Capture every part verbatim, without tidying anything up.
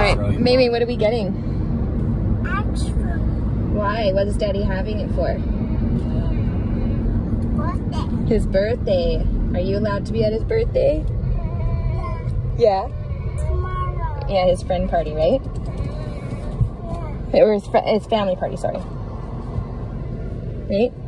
Alright, Mamie, what are we getting? Ice cream. Why? What is Daddy having it for? Birthday. His birthday. Are you allowed to be at his birthday? Yeah. Yeah? Tomorrow. Yeah, his friend party, right? Yeah. Or his, fr his family party, sorry. Right?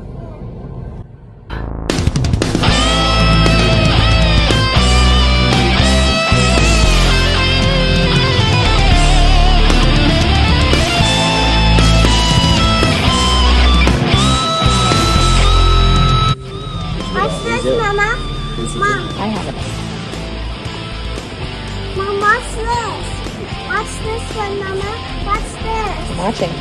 What's this, Mama? Mom. I have it. Mom, what's this? What's this one, Mama? What's this? I'm watching.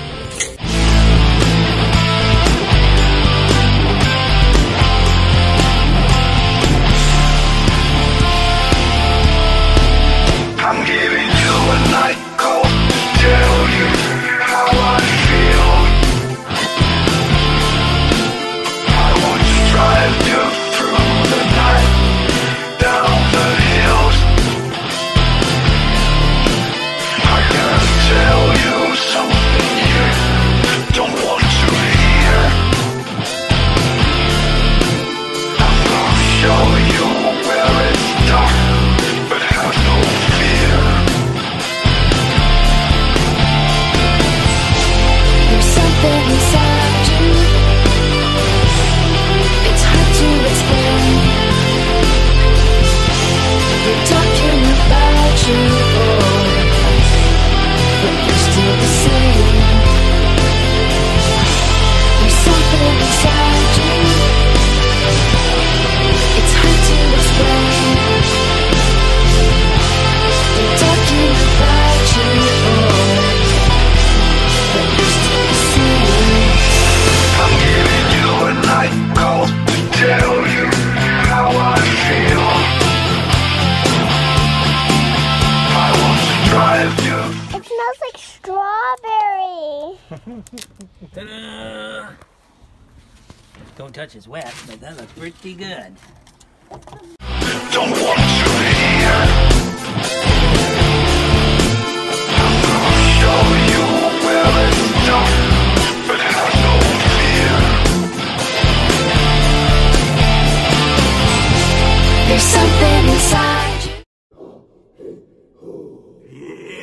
I'm giving you a night call to tell you how I feel. I want to drive you through the night, down the hills. I gotta tell you something you don't want to hear. I'm gonna show you where it's dark, but have no fear. There's something inside you. It's hard to explain. You're talking about you, boy, but you're still the same. There's something inside you. It's hard to explain. You're talking about you, boy, but you're still the same. I'm giving you a night call to tell you how I feel. I want to drive you. It smells like strawberry. Ta-da! Don't touch his wet, but that looks pretty good. Don't want to hear. I'm gonna show you where it's dark, but have no fear. There's something inside you.